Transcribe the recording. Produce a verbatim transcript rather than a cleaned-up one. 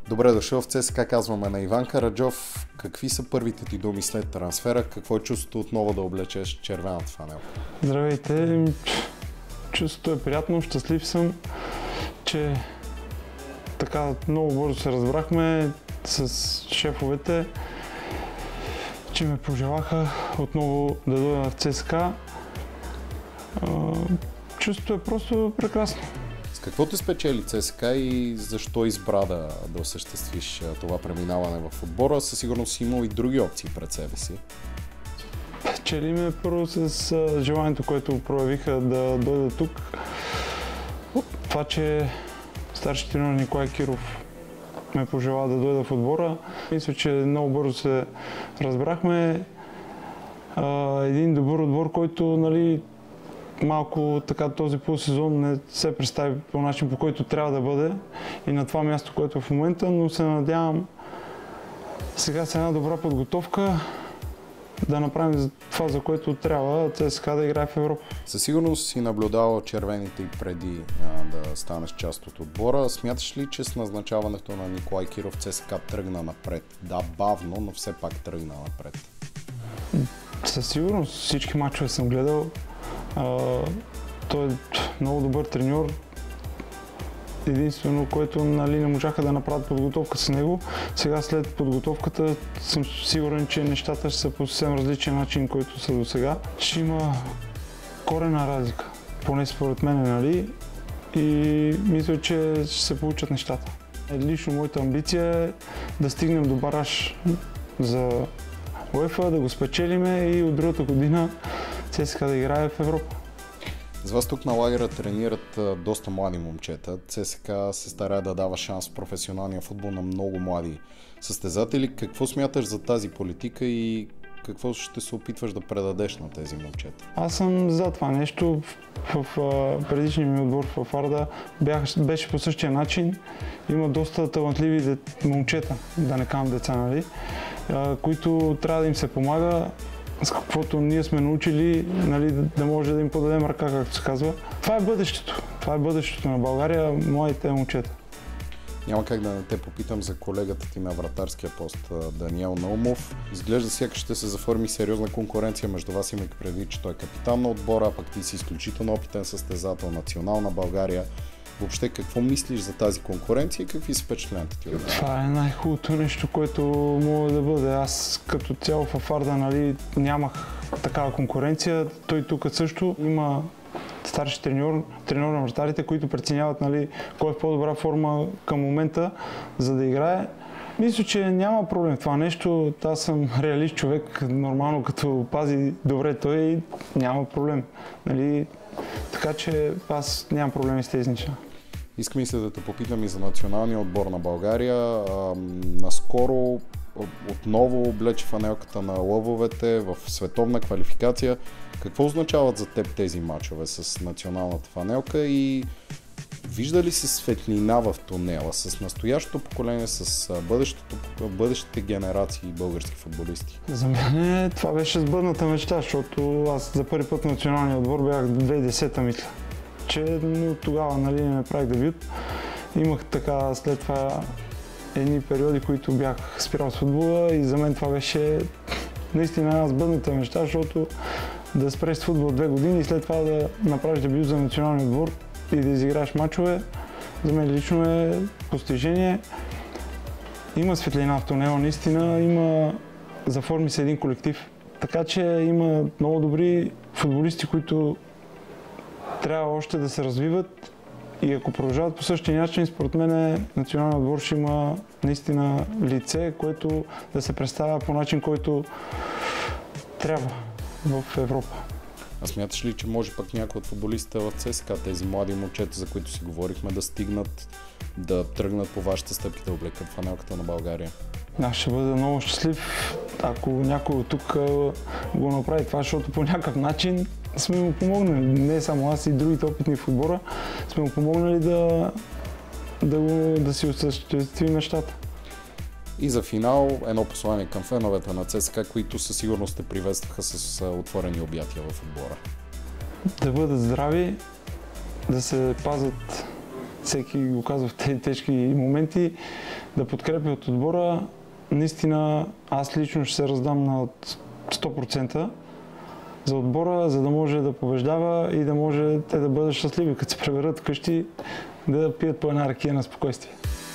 Добре дошъл в ЦСКА, казваме на Иван Караджов. Какви са първите ти думи след трансфера? Какво е чувството отново да облечеш червената фанелка? Здравейте! Чувството е приятно, щастлив съм, че така много бързо се разбрахме с шефовете, че ме пожелаха отново да дойда в ЦСКА. Чувството е просто прекрасно. С какво те спечели ЦСКА и защо избра да, да осъществиш това преминаване в отбора? Със сигурност си имал и други опции пред себе си. Печели ме първо с желанието, което проявиха да дойда тук. Това, че старши треньор Николай Киров ме пожела да дойда в отбора. Мисля, че много бързо се разбрахме. Един добър отбор, който, нали, малко така този полусезон не се представи по начин, по който трябва да бъде и на това място, което е в момента, но се надявам сега с една добра подготовка да направим това, за което трябва ЦСКА да играе в Европа. Със сигурност си наблюдавал червените и преди а, да станеш част от отбора. Смяташ ли, че с назначаването на Николай Киров ЦСКА тръгна напред? Да, бавно, но все пак тръгна напред. Със сигурност всички мачове съм гледал. Uh, той е много добър треньор. Единствено, което, нали, не можаха да направят подготовка с него. Сега след подготовката съм сигурен, че нещата ще са по съвсем различен начин, който са до сега. Ще има коренна разлика, поне според мен, нали? И мисля, че ще се получат нещата. Лично моята амбиция е да стигнем до бараж за УЕФА, да го спечелиме и от другата година ЦСКА да играе в Европа. С вас тук на лагера тренират доста млади момчета. ЦСКА се старае да дава шанс в професионалния футбол на много млади състезатели. Какво смяташ за тази политика и какво ще се опитваш да предадеш на тези момчета? Аз съм за това нещо. В, в, в предишния ми отбор в Арда беше по същия начин. Има доста талантливи момчета, да не казвам деца, нали, които трябва да им се помага, с каквото ние сме научили, нали, да може да им подадем ръка, както се казва. Това е бъдещето. Това е бъдещето на България, младите момчета. Няма как да не те попитам за колегата ти на вратарския пост Даниел Наумов. Изглежда сякаш ще се заформи сериозна конкуренция между вас, имайки предвид, че той е капитан на отбора, а пък ти си изключително опитен състезател, национална България. Въобще, какво мислиш за тази конкуренция и какви са впечатленията ти? Това е най-хубавото нещо, което мога да бъде. Аз като цяло в Арда, нали, нямах такава конкуренция. Той тук също има старши треньор, треньор на вратарите, които преценяват, нали, кой е в по-добра форма към момента, за да играе. Мисля, че няма проблем в това нещо. Аз съм реалист човек, нормално като пази добре той, няма проблем. Нали? Така че аз нямам проблеми с тези неща. Искам и се да те попитам и за националния отбор на България. А, наскоро отново облече фанелката на лъвовете в световна квалификация. Какво означават за теб тези мачове с националната фанелка и вижда ли се светлина в тунела с настоящото поколение, с бъдещите генерации български футболисти? За мен това беше сбъдната мечта, защото аз за първи път в националния отбор бях две хиляди и десета, мисля. Че от тогава, нали, не направих дебют. Имах така след това едни периоди, които бях спирал с футбола и за мен това беше наистина една сбъдната мечта, защото да спреш с футбол две години и след това да направиш дебют за националния отбор и да изиграеш мачове, за мен лично е постижение. Има светлина в тунела, наистина, има, заформи се един колектив. Така че има много добри футболисти, които трябва още да се развиват и ако продължават по същия начин, според мен националният отбор ще има наистина лице, което да се представя по начин, който трябва в Европа. А смяташ ли, че може пък някой от футболистите в ЦСКА, тези млади момчета, за които си говорихме, да стигнат, да тръгнат по вашите стъпки, да облекат фанелката на България? Аз ще бъда много щастлив, ако някой от тук го направи това, защото по някакъв начин сме му помогнали. Не само аз и другите опитни в отбора сме му помогнали да, да, го, да си осъществи нещата. И за финал едно послание към феновете на ЦСКА, които със сигурност те приветстваха с отворени обятия в отбора. Да бъдат здрави, да се пазят, всеки го казва в тези тежки моменти, да подкрепи от отбора, наистина аз лично ще се раздам на сто процента за отбора, за да може да побеждава и да може те да бъдат щастливи, като се приберат вкъщи, да пият по една ракия на спокойствие.